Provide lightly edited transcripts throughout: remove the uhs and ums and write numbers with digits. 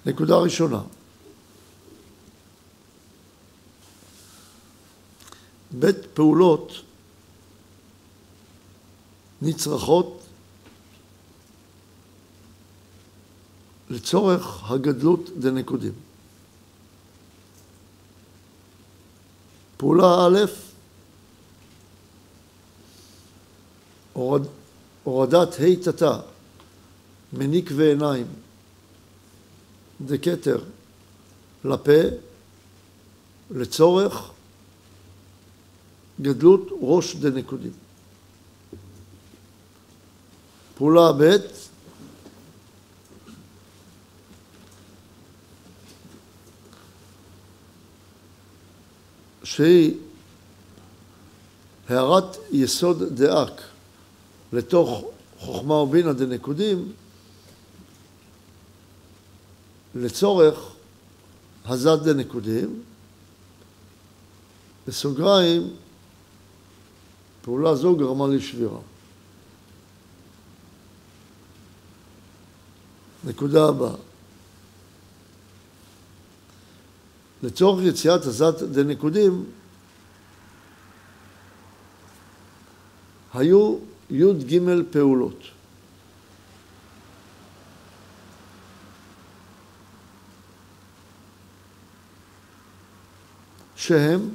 נקודה ראשונה. בית פעולות נצרכות לצורך הגדלות דנקודים. פעולה א', הורדת היתתה מניק ועיניים דקטר לפה לצורך גדלות ראש דנקודים. פעולה ב', שהיא הערת יסוד דאק לתוך חוכמה ובינה דנקודים לצורך הזת דנקודים. בסוגריים, פעולה זו גרמה לשבירה. נקודה הבאה. לצורך יציאת הזת דנקודים היו י' ג' פעולות. שהם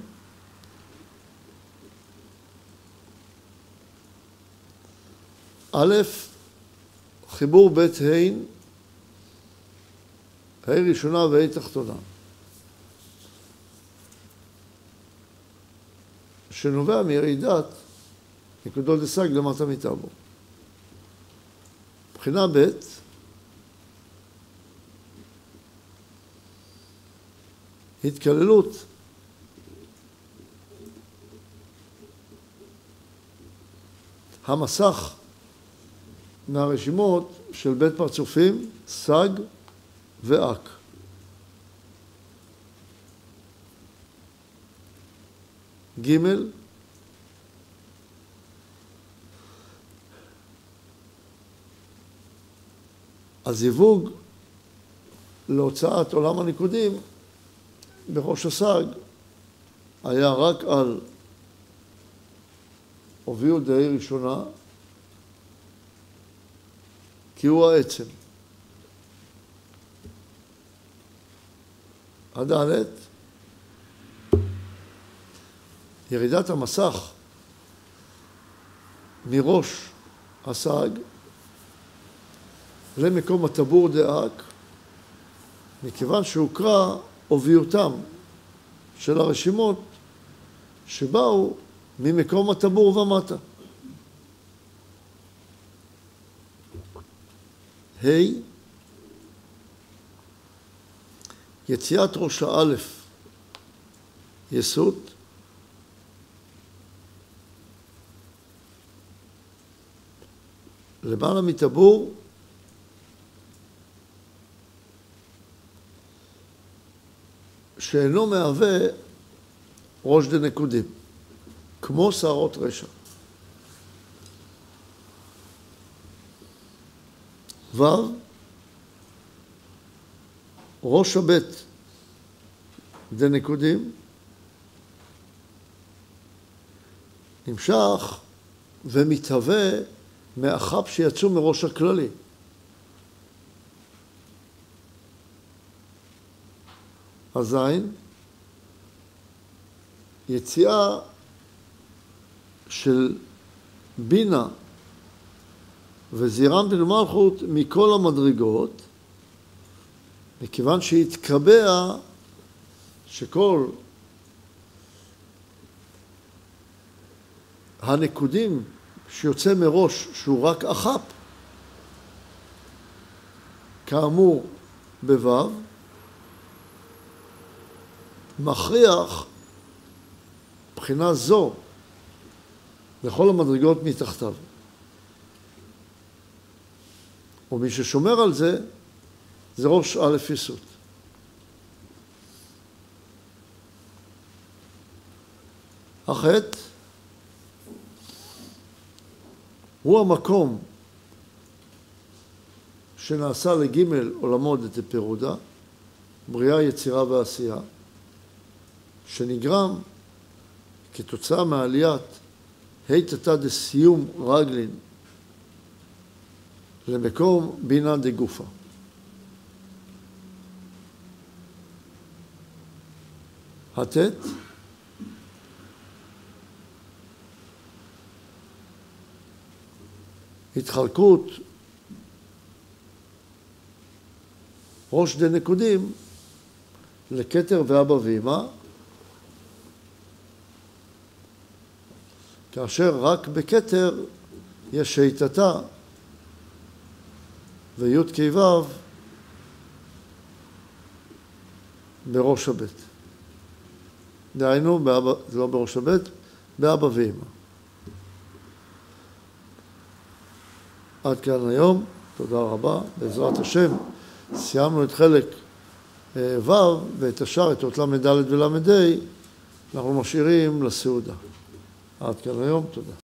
א', חיבור בית ה' ה' ראשונה וה' תחתונה, שנובע מירידת נקודות דסג למטה מטאבו. מבחינה ב', התקללות המסך מהרשימות של בית פרצופים, סג ואק. ג', הזיווג להוצאת עולם הניקודים בראש הסג היה רק על הוביאו דהי ראשונה, כי הוא העצם. הד', ירידת המסך מראש הסג למקום הטבור דאק, מכיוון שהוקרא הוביאותם של הרשימות שבאו ממקום הטבור ומטה. ה', יציאת ראש האלף יסוד, למעלה מטבור שאינו מהווה ראש דנקודים, כמו שערות רשע. ו', ראש הבית דנקודים נמשך ומתהווה מהחפ שיצאו מראש הכללי. הזין, יציאה של בינה וזירם דמלכות מכל המדרגות, מכיוון שהתקבע שכל הנקודים שיוצא מראש שהוא רק אחפ, כאמור בו', מכריח בחינה זו לכל המדרגות מתחתיו. ומי ששומר על זה, זה ראש א' יסוד. החטא הוא המקום שנעשה לג' עולמות דתפירודה, בריאה, יצירה ועשייה, שנגרם כתוצאה מעליית היתתא דסיום רגלין למקום בינה דגופה. התת התחלקות ראש דנקודים לכתר ואבא ואמא, כאשר רק בכתר יש היתתא וי' כ' בראש הבית. דהיינו, זה לא בראש הבית, באבא ואמא. עד כאן היום, תודה רבה, בעזרת השם. סיימנו את חלק ו' ואת השאר, את אות למד ד' ולמד ה', אנחנו משאירים לסעודה. עד כאן היום, תודה.